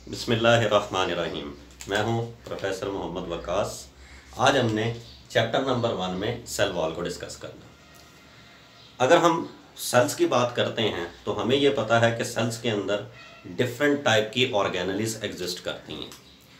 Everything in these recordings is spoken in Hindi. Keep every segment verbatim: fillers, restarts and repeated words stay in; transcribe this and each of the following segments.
बिस्मिल्लाहिर्रहमानिर्रहीम। मैं हूं प्रोफेसर मोहम्मद वकास। आज हमने चैप्टर नंबर वन में सेल वॉल को डिस्कस करना। अगर हम सेल्स की बात करते हैं तो हमें ये पता है कि सेल्स के अंदर डिफरेंट टाइप की ऑर्गेनेलिस एग्जिस्ट करती हैं,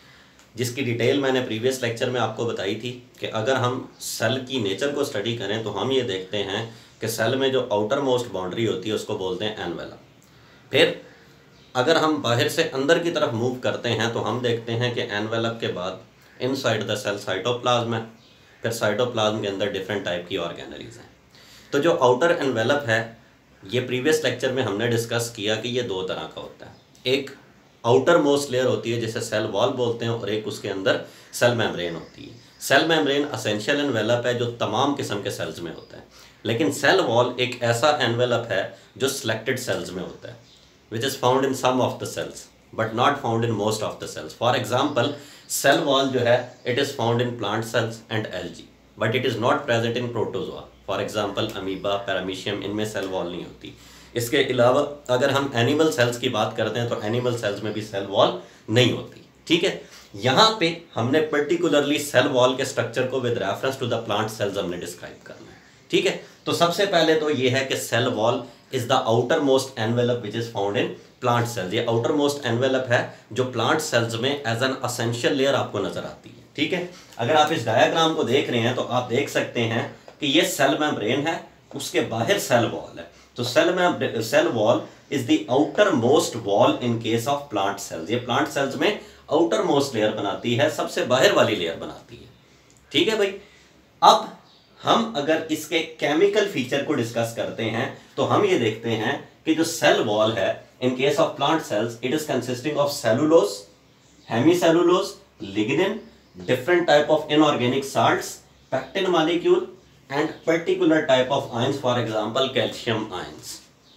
जिसकी डिटेल मैंने प्रीवियस लेक्चर में आपको बताई थी कि अगर हम सेल की नेचर को स्टडी करें तो हम ये देखते हैं कि सेल में जो आउटर मोस्ट बाउंड्री होती है उसको बोलते हैं एनवेलप। फिर अगर हम बाहर से अंदर की तरफ मूव करते हैं तो हम देखते हैं कि एनवेलप के बाद इनसाइड द सेल साइटोप्लाज्म है। फिर साइटोप्लाज्म के अंदर डिफरेंट टाइप की ऑर्गेनेलिस हैं। तो जो आउटर एनवेलप है, ये प्रीवियस लेक्चर में हमने डिस्कस किया कि ये दो तरह का होता है। एक आउटर मोस्ट लेयर होती है जिसे सेल वॉल बोलते हैं, और एक उसके अंदर सेल मेम्ब्रेन होती है। सेल मेम्ब्रेन असेंशियल एनवेलप है जो तमाम किस्म के सेल्स में होता है, लेकिन सेल वॉल एक ऐसा एनवेलप है जो सिलेक्टेड सेल्स में होता है, which is found in some of the cells but not found in most of the cells. For example, cell wall जो है it is found in plant cells and algae, but it is not present in protozoa. For example, amoeba, paramecium, इनमें सेल वॉल नहीं होती। इसके अलावा अगर हम एनिमल सेल्स की बात करते हैं तो एनिमल सेल्स में भी सेल वॉल नहीं होती। ठीक है, यहाँ पे हमने पर्टिकुलरली सेल वॉल के स्ट्रक्चर को with reference to the plant cells हमने डिस्क्राइब करना है। ठीक है, तो सबसे पहले तो ये है कि cell wall is the outer most envelope which is found in plant cells. ये आउटर मोस्ट एनवेलप है जो प्लांट सेल्स में एज एन असेंशियल लेयर आपको नजर आती है। ठीक है, अगर आप इस डायग्राम को देख रहे हैं तो आप देख सकते हैं कि ये सेल मेम्ब्रेन है, उसके बाहर सेल वॉल है। तो सेल में cell wall is the outer most wall in case of plant cells. ये प्लांट सेल्स में आउटर मोस्ट लेयर बनाती है, सबसे बाहर वाली लेयर बनाती है। ठीक है भाई, अब हम अगर इसके केमिकल फीचर को डिस्कस करते हैं तो हम ये देखते हैं कि जो सेल वॉल है in case of plant cells it is consisting of cellulose, hemicellulose, lignin, different type of inorganic salts, pectin molecule and particular type of ions, for example calcium ions.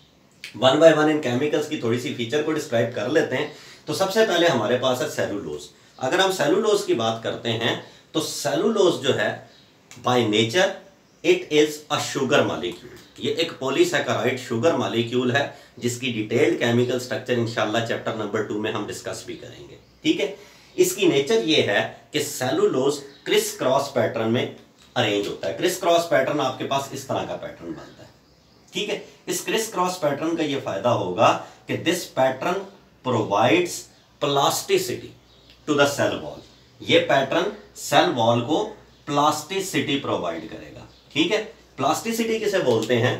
One by one in chemicals की थोड़ी सी फीचर को डिस्क्राइब कर लेते हैं। तो सबसे पहले हमारे पास है सेलुलोज। अगर हम सेलुलोज की बात करते हैं तो सेलुलोज जो है by nature it is a sugar molecule. ये एक पॉलीसैकेराइड शुगर मॉलिक्यूल है जिसकी डिटेल्ड केमिकल स्ट्रक्चर इंशाल्लाह चैप्टर नंबर टू में हम डिस्कस भी करेंगे। ठीक है, इसकी नेचर ये है कि सेलुलोज क्रिस क्रॉस पैटर्न में अरेंज होता है। क्रिस क्रॉस पैटर्न आपके पास इस तरह का पैटर्न बनता है। ठीक है, इस क्रिस क्रॉस पैटर्न का ये फायदा होगा कि this pattern provides plasticity to the cell wall. ये पैटर्न सेल वॉल को प्लास्टिसिटी प्रोवाइड करेगा। ठीक है, प्लास्टिसिटी किसे बोलते हैं?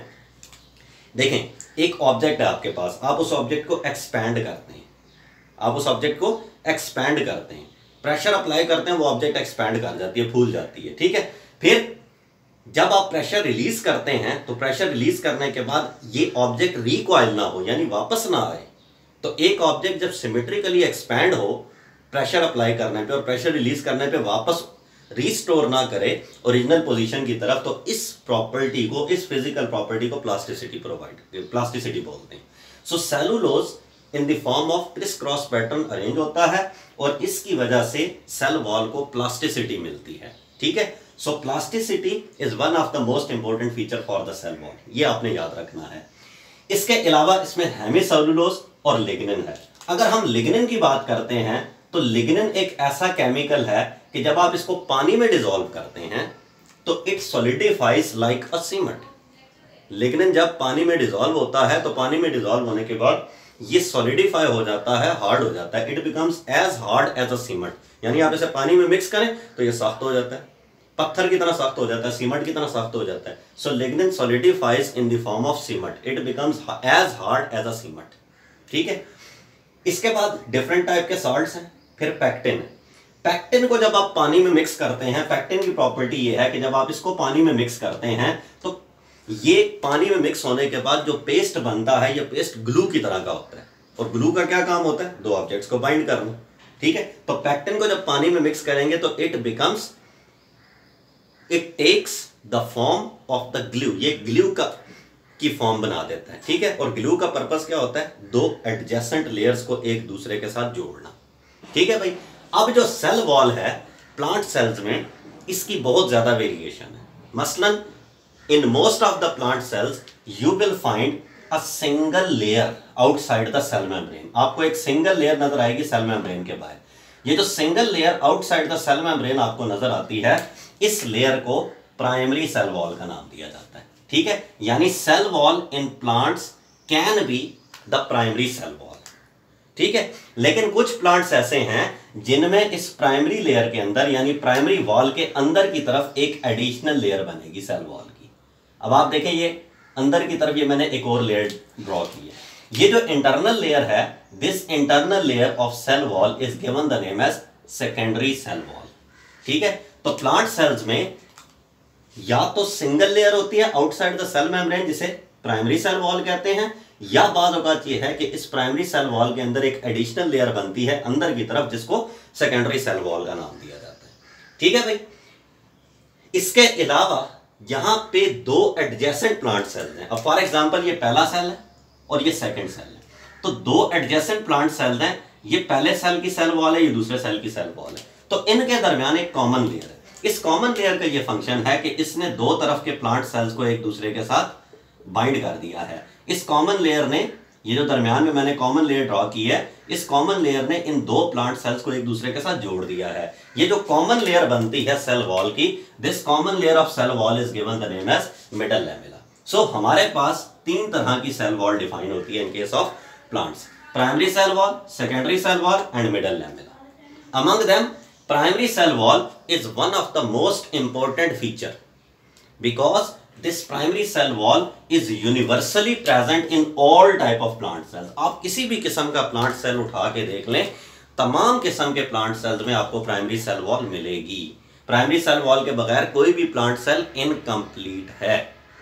देखें, एक ऑब्जेक्ट है आपके पास, आप उस ऑब्जेक्ट को एक्सपैंड करते हैं, आप उस ऑब्जेक्ट को एक्सपैंड करते हैं, प्रेशर अप्लाई करते हैं, वो ऑब्जेक्ट एक्सपैंड कर जाती है, फूल जाती है। ठीक है, फिर जब आप प्रेशर रिलीज करते हैं तो प्रेशर रिलीज करने के बाद ये ऑब्जेक्ट रिकॉइल ना हो, यानी वापस ना आए। तो एक ऑब्जेक्ट जब सिमेट्रिकली एक्सपैंड हो प्रेशर अप्लाई करने पे और प्रेशर रिलीज करने पे वापस रीस्टोर ना करे ओरिजिनल पोजीशन की तरफ, तो इस प्रॉपर्टी को, इस फिजिकल प्रॉपर्टी को प्लास्टिसिटी प्रोवाइड प्लास्टिसिटी बोलते हैं। So cellulose in the form of criss cross pattern arrange होता है और इसकी वजह से सेल वॉल को प्लास्टिसिटी मिलती है। ठीक है, so plasticity is one of the most important feature for the cell wall, ये आपने याद रखना है। इसके अलावा इसमें हेमीसेलुलोज और लिग्निन है। अगर हम लिग्निन की बात करते हैं तो लिग्निन एक ऐसा केमिकल है कि जब आप इसको पानी में डिसॉल्व करते हैं तो it solidifies like a cement. Lignin जब पानी में डिसॉल्व होता है तो पानी में डिसॉल्व होने के बाद ये सॉलिडिफाई हो जाता है, हार्ड हो जाता है। It becomes as hard as a cement, यानी आप इसे पानी में मिक्स करें तो ये सख्त हो जाता है, पत्थर की तरह सख्त हो जाता है, सीमेंट की तरह सख्त हो जाता है। So lignin solidifies in the form of cement, it becomes as hard as a cement. ठीक है, इसके बाद डिफरेंट टाइप के सॉल्ट्स हैं। फिर पेक्टिन है। पेक्टिन को जब आप पानी में मिक्स करते हैं, पेक्टिन की प्रॉपर्टी ये है कि जब आप इसको पानी में मिक्स करते हैं तो ये पानी में मिक्स होने के बाद जो पेस्ट बनता है, ये पेस्ट ग्लू की तरह का होता है। और ग्लू का क्या काम होता है? दो ऑब्जेक्ट्स को बाइंड करना। ठीक है, तो पेक्टिन को जब पानी में मिक्स करेंगे तो it becomes it takes the form of the glue, ये ग्लू का की फॉर्म बना देता है। ठीक है, और ग्लू का पर्पस क्या होता है? दो एडजेसेंट लेयर्स को एक दूसरे के साथ जोड़ना। ठीक है भाई, अब जो सेल वॉल है प्लांट सेल्स में, इसकी बहुत ज्यादा वेरिएशन है। मसलन in most of the plant cells you will find a single layer outside the cell membrane. आपको एक सिंगल लेयर नजर आएगी सेल मेम्ब्रेन के बाहर। ये जो single layer outside the cell membrane आपको नजर आती है, इस लेयर को प्राइमरी सेल वॉल का नाम दिया जाता है। ठीक है, यानी cell wall in plants can be the primary cell wall. ठीक है, लेकिन कुछ प्लांट्स ऐसे हैं जिनमें इस प्राइमरी लेयर के अंदर यानी प्राइमरी वॉल के अंदर की तरफ एक एडिशनल लेयर बनेगी सेल वॉल की। अब आप देखें, ये अंदर की तरफ ये मैंने एक और लेयर ड्रॉ की है। ये जो इंटरनल लेयर है, this internal layer of cell wall is given the name as secondary cell wall. ठीक है, तो प्लांट सेल्स में या तो सिंगल लेयर होती है आउटसाइड द सेल मेम्ब्रेन जिसे प्राइमरी सेल वॉल कहते हैं, या बाद औकात ये है कि इस प्राइमरी सेल वॉल के अंदर एक एडिशनल लेयर बनती है अंदर की तरफ जिसको सेकेंडरी सेल वॉल का नाम दिया जाता है। ठीक है भाई, इसके अलावा यहां पे दो एडजेसेंट प्लांट सेल्स हैं। अब फॉर एग्जांपल ये पहला सेल है और ये सेकंड सेल है, तो दो एडजेसेंट प्लांट सेल्स हैं। ये पहले सेल की सेल वॉल है, ये दूसरे सेल की सेल वॉल है, तो इनके दरमियान एक कॉमन लेयर है। इस कॉमन लेयर का ये फंक्शन है कि इसने दो तरफ के प्लांट सेल्स को एक दूसरे के साथ बाइंड कर दिया है। इस कॉमन लेयर ने, ये जो दरमियान में मैंने कॉमन लेयर ड्रॉ की है, इस कॉमन लेयर ने इन दो प्लांट सेल्स को एक दूसरे के साथ जोड़ दिया है। ये जो कॉमन लेयर बनती है सेल वॉल की, this common layer of cell wall is given the name as middle lamella. So हमारे पास तीन तरह की सेल वॉल डिफाइन होती है in case of plants: primary cell wall, secondary cell wall and middle lamella. Among them primary cell wall is one of the most important feature because this primary cell wall is universally present in all type of plant cells। आप किसी भी किस्म का प्लांट सेल उठा के देख लें, तमाम किस्म के प्लांट सेल्स में आपको प्राइमरी सेल वॉल मिलेगी। प्राइमरी सेल वॉल के बगैर कोई भी प्लांट सेल इनकम्प्लीट है।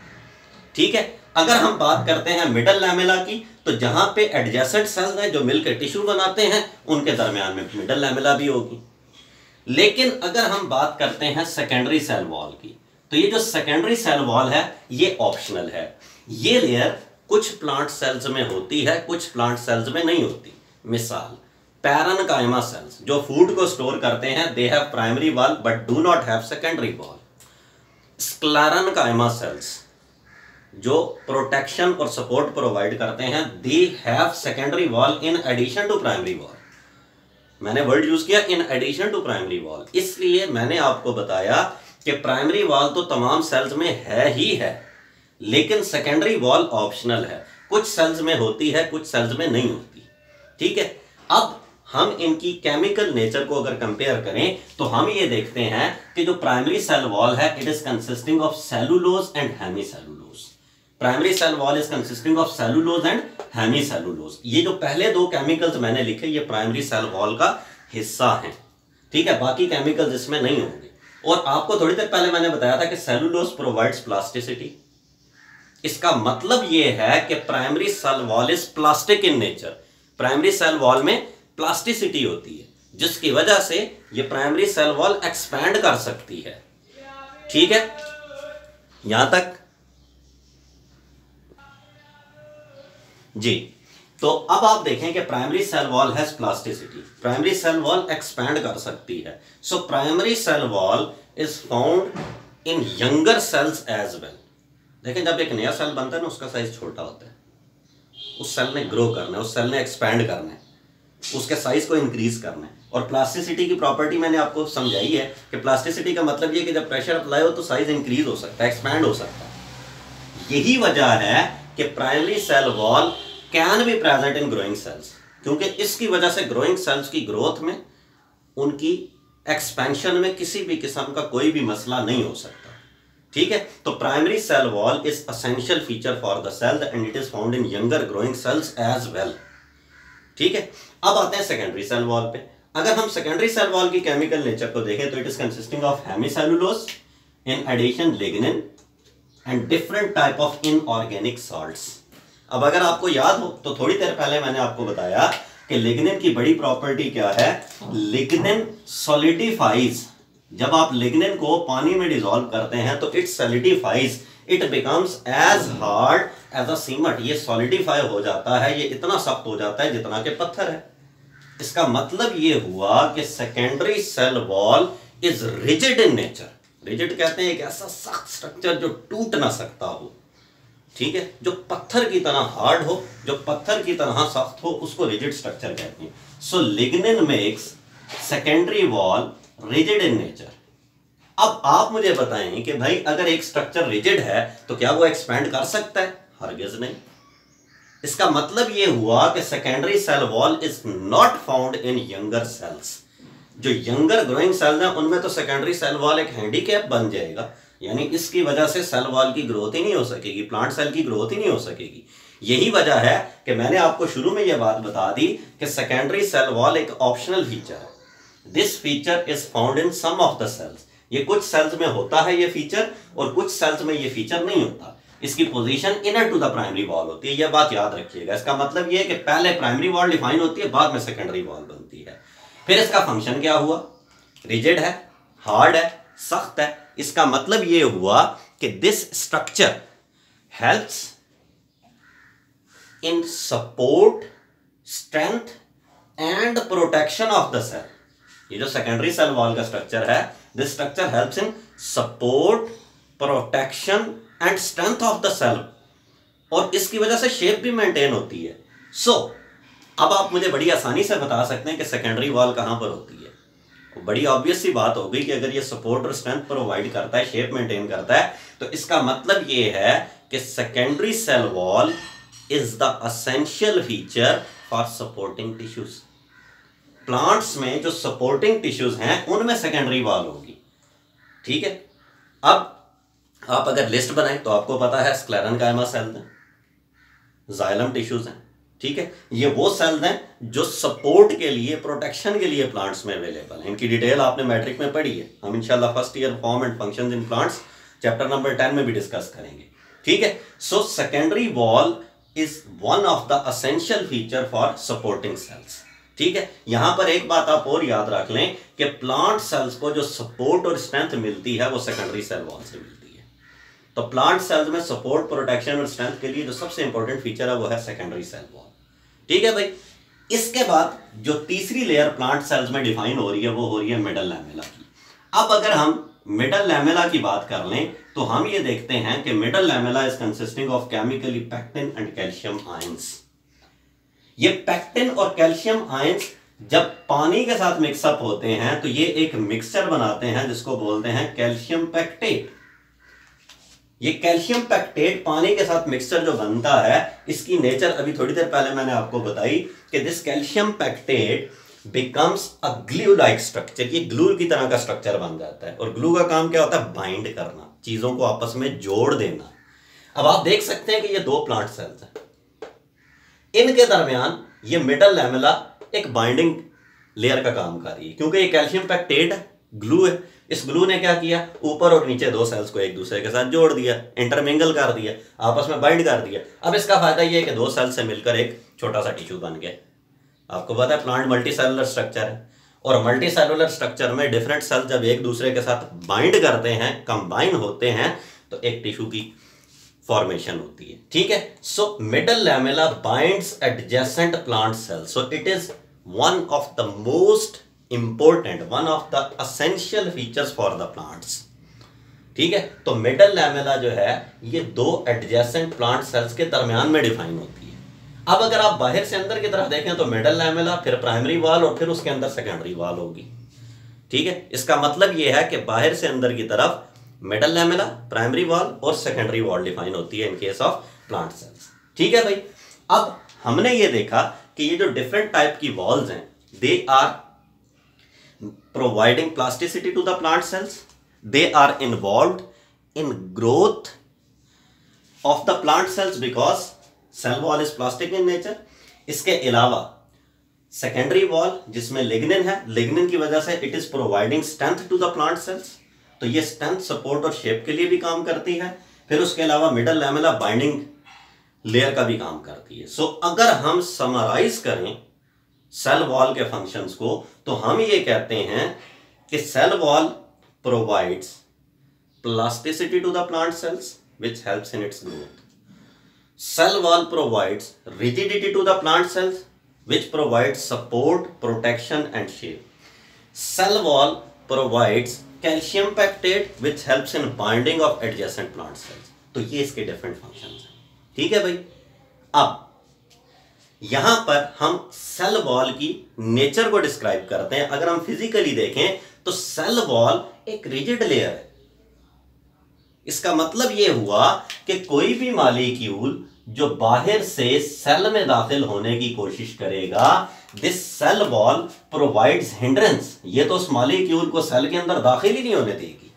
ठीक है, अगर हम बात करते हैं मिडल लैमेला की, तो जहां पे एडजेसेंट सेल्स हैं जो मिलकर टिश्यू बनाते हैं, उनके दरमियान में मिडल लैमेला भी होगी। लेकिन अगर हम बात करते हैं सेकेंडरी सेल वॉल की, तो ये जो सेकेंडरी सेल वॉल है ये ऑप्शनल है। ये लेयर कुछ प्लांट सेल्स में होती है, कुछ प्लांट सेल्स में नहीं होती। मिसाल, पैरेन्काइमा सेल्स जो फूड को स्टोर करते हैं, they have primary wall but do not have secondary wall. Sclerenchyma cells जो प्रोटेक्शन और सपोर्ट प्रोवाइड करते हैं, they have secondary wall in addition to primary wall. मैंने वर्ड यूज किया in addition to primary wall, इसलिए मैंने आपको बताया कि प्राइमरी वॉल तो तमाम सेल्स में है ही है, लेकिन सेकेंडरी वॉल ऑप्शनल है। कुछ सेल्स में होती है, कुछ सेल्स में नहीं होती। ठीक है, अब हम इनकी केमिकल नेचर को अगर कंपेयर करें तो हम ये देखते हैं कि जो प्राइमरी सेल वॉल है, it is consisting of cellulose and hemicellulose. Primary cell wall is consisting of cellulose and hemicellulose. ये जो पहले दो केमिकल्स मैंने लिखे, ये प्राइमरी सेल वॉल का हिस्सा हैं। ठीक है, बाकी केमिकल्स इसमें नहीं होंगे। और आपको थोड़ी देर पहले मैंने बताया था कि सेलुलोज प्रोवाइड्स प्लास्टिसिटी। इसका मतलब ये है कि primary cell wall is plastic in nature. Primary cell wall में प्लास्टिसिटी होती है, जिसकी वजह से ये प्राइमरी सेल वॉल एक्सपैंड कर सकती है। ठीक है, यहां तक जी। तो अब आप देखें कि primary cell wall has plasticity, primary cell wall expand कर सकती है। So primary cell wall is found in younger cells as well. देखें, जब एक नया सेल बनता है ना, उसका साइज छोटा होता है। उस सेल ने ग्रो करना है, उस सेल ने एक्सपैंड करना है, उसके साइज को इंक्रीज करना है। और प्लास्टिसिटी की प्रॉपर्टी मैंने आपको समझाई है कि प्लास्टिसिटी का मतलब ये कि जब प्रेशर अप्लाई हो तो साइज इंक्रीज हो सकता है, एक्सपैंड हो सकता है। यही वजह है कि primary cell wall can be present in growing cells, क्योंकि इसकी वजह से ग्रोइंग सेल्स की ग्रोथ में, उनकी एक्सपेंशन में किसी भी किस्म का कोई भी मसला नहीं हो सकता। ठीक है, तो primary cell wall is essential feature for the cell and it is found in younger growing cells as well. ठीक है, अब आते हैं सेकेंडरी सेल वॉल पे। अगर हम सेकेंडरी सेल वॉल की केमिकल नेचर को देखें तो it is consisting of hemicellulose, in addition lignin and different type of inorganic salts. अब अगर आपको याद हो तो थोड़ी देर पहले मैंने आपको बताया कि लिग्निन की बड़ी प्रॉपर्टी क्या है। Lignin solidifies. जब आप लिग्निन को पानी में डिसॉल्व करते हैं तो it solidifies, it becomes as hard as a cement. ये सॉलिडिफाई हो जाता है, ये इतना सख्त हो जाता है जितना के पत्थर है। इसका मतलब ये हुआ कि secondary cell wall is rigid in nature. Rigid कहते हैं एक ऐसा सख्त स्ट्रक्चर जो टूट ना सकता हो। ठीक है, जो पत्थर की तरह हार्ड हो, जो पत्थर की तरह सख्त हो, उसको रिजिड स्ट्रक्चर कहते हैं। So lignin makes secondary wall rigid in nature. अब आप मुझे बताएं कि भाई अगर एक स्ट्रक्चर रिजिड है तो क्या वो एक्सपैंड कर सकता है? हरगिज नहीं। इसका मतलब ये हुआ कि secondary cell wall is not found in younger cells. जो यंगर ग्रोइंग सेल्स हैं उनमें तो सेकेंडरी सेल वॉल एक हैंडीकैप बन जाएगा, यानी इसकी वजह से सेल वॉल की ग्रोथ ही नहीं हो सकेगी, प्लांट सेल की ग्रोथ ही नहीं हो सकेगी। यही वजह है कि मैंने आपको शुरू में यह बात बता दी कि सेकेंडरी सेल वॉल एक ऑप्शनल फीचर है। This feature is found in some of the cells. ये कुछ सेल्स में होता है ये फीचर, और कुछ सेल्स में ये फीचर नहीं होता। इसकी position inner to the primary wall होती है, यह बात याद रखिएगा। इसका मतलब यह है कि पहले प्राइमरी वॉल डिफाइन होती है, बाद में सेकेंडरी वॉल बनती है। फिर इसका फंक्शन क्या हुआ? रिजिड है, हार्ड है, सख्त है। इसका मतलब यह हुआ कि this structure helps in support, strength and protection of the cell. ये जो सेकेंडरी सेल वॉल का स्ट्रक्चर है, this structure helps in support, protection and strength of the cell, और इसकी वजह से शेप भी मेंटेन होती है। सो so, अब आप मुझे बड़ी आसानी से बता सकते हैं कि सेकेंडरी वॉल कहां पर होती है। तो बड़ी ऑब्वियस सी बात हो गई कि अगर ये सपोर्ट और स्ट्रेंथ प्रोवाइड करता है, शेप मेंटेन करता है, तो इसका मतलब ये है कि secondary cell wall is the essential feature for supporting tissues. Plants में जो सपोर्टिंग टिश्यूज हैं उनमें सेकेंडरी वॉल होगी। ठीक है, अब आप अगर लिस्ट बनाएं तो आपको पता है स्क्लेरेन्काइमा सेल्स हैं, जाइलम टिश्यूज हैं। ठीक है, ये वो सेल्स हैं जो सपोर्ट के लिए, प्रोटेक्शन के लिए प्लांट्स में अवेलेबल हैं। इनकी डिटेल आपने मैट्रिक में पढ़ी है, हम इंशाल्लाह first year form and functions in plants chapter number ten में भी डिस्कस करेंगे। ठीक है, so secondary wall is one of the essential feature for supporting cells. ठीक है, यहां पर एक बात आप और याद रख लें कि प्लांट सेल्स को जो सपोर्ट और स्ट्रेंथ मिलती है वो सेकेंडरी सेल वॉल से मिलती है। तो प्लांट सेल्स में सपोर्ट, प्रोटेक्शन और स्ट्रेंथ के लिए जो सबसे इंपॉर्टेंट फीचर है वो है सेकेंडरी सेल वॉल। ठीक है भाई, इसके बाद जो तीसरी लेयर प्लांट सेल्स में डिफाइन हो रही है वो हो रही है मिडल लैमेला की। अब अगर हम मिडल लैमेला की बात कर लें तो हम ये देखते हैं कि middle lamella is consisting of chemically pectin and calcium ions. ये पेक्टिन और कैल्शियम आयंस जब पानी के साथ मिक्सअप होते हैं तो ये एक मिक्सचर बनाते हैं जिसको बोलते हैं कैल्शियम पेक्टेट। ये कैल्शियम पेक्टेट पानी के साथ मिक्सचर जो बनता है, इसकी नेचर अभी थोड़ी देर पहले मैंने आपको बताई कि this calcium pectate becomes a glue like structure. ये ग्लू की तरह का स्ट्रक्चर बन जाता है, और ग्लू का काम क्या होता है? बाइंड करना, चीजों को आपस में जोड़ देना। अब आप देख सकते हैं कि ये दो प्लांट सेल्स हैं, इनके दरमियान ये मिडल लैमेला एक बाइंडिंग लेयर का काम कर रही है, क्योंकि ये कैल्शियम पेक्टेट है, ग्लू है। इस ग्लू ने क्या किया? ऊपर और नीचे दो सेल्स को एक दूसरे के साथ जोड़ दिया, इंटरमिंगल कर दिया, आपस में बाइंड कर दिया। अब इसका फायदा ये है कि दो सेल्स से मिलकर एक छोटा सा टिश्यू बन गया। आपको पता है प्लांट मल्टी सेलुलर स्ट्रक्चर है, और मल्टी सेलुलर स्ट्रक्चर में डिफरेंट सेल्स जब एक दूसरे के साथ बाइंड करते हैं, कंबाइन होते हैं, तो एक टिश्यू की फॉर्मेशन होती है। ठीक है, so middle lamella binds adjacent plant cells, so it is one of the most important, one of the essential features for the plants. ठीक है, तो मिडल लैमेला जो है ये दो एडजेसेंट प्लांट सेल्स के दरमियान में डिफाइन होती है। अब अगर आप बाहर से अंदर की तरफ देखें तो मिडल लैमेला, फिर प्राइमरी वॉल, और फिर उसके अंदर सेकेंडरी वॉल होगी। ठीक है, इसका मतलब यह है कि बाहर से अंदर की तरफ मिडल लैमेला, प्राइमरी वॉल और सेकेंडरी वॉल डिफाइन होती है in case of plant cells. ठीक है भाई, अब हमने ये देखा कि ये जो डिफरेंट टाइप की वॉल्स हैं, they are providing plasticity to the plant cells. They are involved in growth of the plant cells because cell wall is plastic in nature. इसके अलावा सेकेंडरी वॉल जिसमें लिग्निन है, लिग्निन की वजह से it is providing strength to the plant cells, तो ये स्ट्रेंथ, सपोर्ट और शेप के लिए भी काम करती है। फिर उसके अलावा मिडल लैमेला बाइंडिंग लेयर का भी काम करती है। सो so, अगर हम समराइज करें सेल वॉल के फंक्शंस को, तो हम ये कहते हैं कि cell wall provides plasticity to the plant cells which helps in its growth. Cell wall provides rigidity to the plant cells which provides support, protection and shape. Cell wall provides calcium pectate which helps in binding of adjacent plant cells. तो ये इसके डिफरेंट फंक्शंस हैं। ठीक है भाई। अब यहां पर हम सेल वॉल की नेचर को डिस्क्राइब करते हैं। अगर हम फिजिकली देखें तो सेल वॉल एक रिजिड लेयर है। इसका मतलब यह हुआ कि कोई भी मॉलिक्यूल जो बाहर से सेल में दाखिल होने की कोशिश करेगा, this cell wall provides hindrance. ये तो उस मॉलिक्यूल को सेल के अंदर दाखिल ही नहीं होने देगी।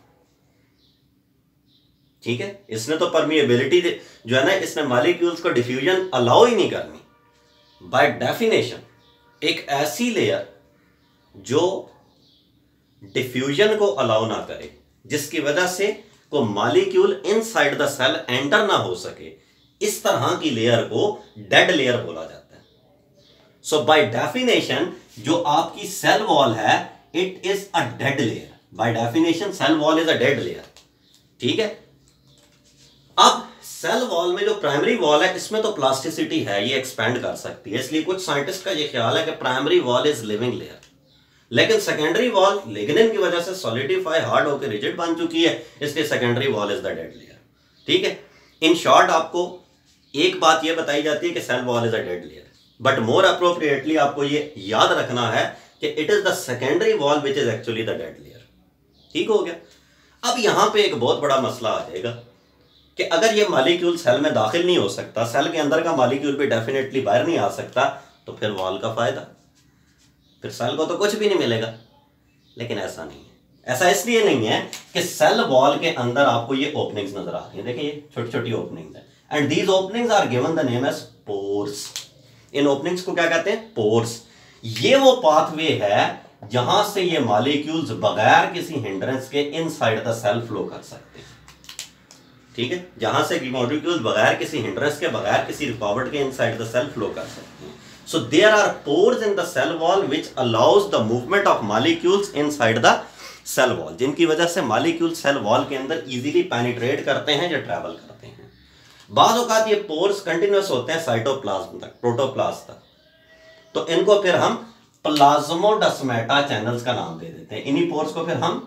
ठीक है, इसने तो परमिएबिलिटी जो है ना, इसने मॉलिक्यूल्स को डिफ्यूजन अलाउ ही नहीं करनी। बाय डेफिनेशन एक ऐसी लेयर जो डिफ्यूजन को अलाउ ना करे, जिसकी वजह से को molecule inside the cell enter ना हो सके, इस तरह की लेयर को डेड लेयर बोला जाता है। सो बाय डेफिनेशन जो आपकी सेल वॉल है, it is a dead layer. By definition cell wall is a dead layer. ठीक है, अब सेल वॉल में जो प्राइमरी वॉल है, इसमें तो प्लास्टिसिटी है, ये एक्सपैंड कर सकती है। इसलिए कुछ साइंटिस्ट का ये ख्याल है कि primary wall is living layer, लेकिन सेकेंडरी वॉल लिग्निन की वजह से सॉलिडिफाई हार्ड होकर रिजिड बन चुकी है, इसलिए secondary wall is the dead layer. ठीक है, इन शॉर्ट आपको एक बात यह बताई जाती है कि cell wall is a dead layer, but more appropriately आपको यह याद रखना है कि it is the secondary wall which is actually the dead layer. ठीक हो गया। अब यहां पे एक बहुत बड़ा मसला आ जाएगा कि अगर ये मॉलिक्यूल सेल में दाखिल नहीं हो सकता, सेल के अंदर का मॉलिक्यूल भी डेफिनेटली बाहर नहीं आ सकता, तो फिर वॉल का फायदा, फिर सेल को तो कुछ भी नहीं मिलेगा। लेकिन ऐसा नहीं है। ऐसा इसलिए नहीं है कि सेल वॉल के अंदर आपको ये ओपनिंग्स नजर आ रही हैं। देखिए ये छोटी छोटी ओपनिंग्स हैं, and these openings are given the name as pores. इन ओपनिंग्स को क्या कहते हैं? पोर्स। ये वो पाथवे है जहां से ये मॉलिक्यूल्स बगैर किसी हिंड्रेंस के इनसाइड द सेल फ्लो कर सकते हैं। ठीक है, जहां से मॉलिक्यूल्स बगैर किसी हिंड्रेंस के, बगैर किसी रुकावट के इनसाइड द सेल फ्लो कर सकते हैं। So there are pores in the cell wall which allows the movement of molecules inside the cell wall, जिनकी वजह से molecules cell wall के अंदर easily penetrate करते हैं या travel करते हैं। बाद औकात ये pores continuous होते हैं साइटोप्लाज्म तक, प्रोटोप्लास्ट तक, तो इनको फिर हम प्लाज्मोडेस्माटा चैनल्स का नाम दे देते हैं। इन्हीं पोर्स को फिर हम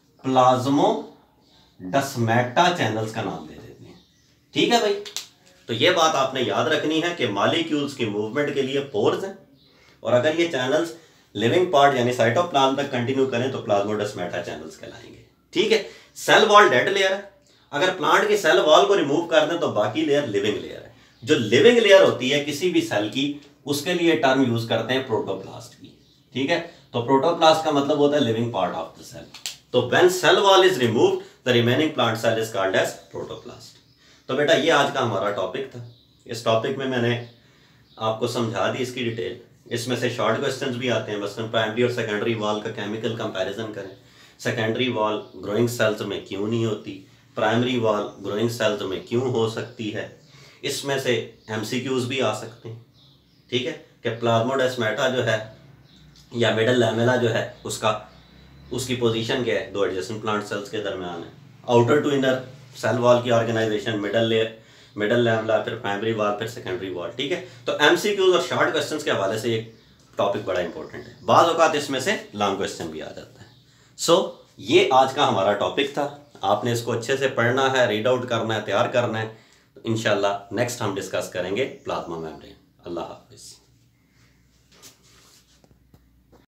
प्लाज्मोडेस्माटा चैनल्स का नाम दे देते हैं। ठीक है भाई, तो ये बात आपने याद रखनी है कि मॉलिक्यूल्स की मूवमेंट के लिए पोर्स हैं, और अगर ये चैनल्स लिविंग पार्ट यानी साइटोप्लाज्म तक कंटिन्यू करें तो प्लाज्मोडेस्माटा चैनल्स कहलाएंगे। ठीक है, सेल वॉल डेड लेयर है। अगर प्लांट की सेल वॉल को रिमूव कर दें तो बाकी लेयर लिविंग लेयर है। जो लिविंग लेयर होती है किसी भी सेल की, उसके लिए टर्म यूज करते हैं प्रोटोप्लास्ट की। ठीक है, तो प्रोटोप्लास्ट का मतलब होता है living part of the cell. तो when cell wall is removed the remaining plant cell is called as protoplast. तो बेटा ये आज का हमारा टॉपिक था। इस टॉपिक में मैंने आपको समझा दी इसकी डिटेल। इसमें से शॉर्ट क्वेश्चंस भी आते हैं, बस प्राइमरी और सेकेंडरी वॉल का केमिकल कंपैरिजन करें। सेकेंडरी वॉल ग्रोइंग सेल्स में क्यों नहीं होती, प्राइमरी वॉल ग्रोइंग सेल्स में क्यों हो सकती है। इसमें से एमसीक्यूज भी आ सकते हैं। ठीक है, कि प्लाज्मोडेस्माटा जो है या मिडल लैमेला जो है, उसका उसकी पोजीशन क्या है, दो एडजेसेंट प्लांट सेल्स के दरमियान है। Outer to inner cell wall की organization, middle layer, middle lamella, फिर प्राइमरी वॉल, फिर सेकेंडरी वॉल। ठीक है, तो एमसीक्यूज और शॉर्ट क्वेश्चंस के हवाले से एक टॉपिक बड़ा इंपॉर्टेंट है। बाज़ औक़ात इसमें से लॉन्ग क्वेश्चन भी आ जाता है। सो so, ये आज का हमारा टॉपिक था। आपने इसको अच्छे से पढ़ना है, रीड आउट करना है, तैयार करना है। तो इंशाल्लाह नेक्स्ट हम डिस्कस करेंगे प्लाज्मा मेम्ब्रेन। अल्लाह हाफिज़।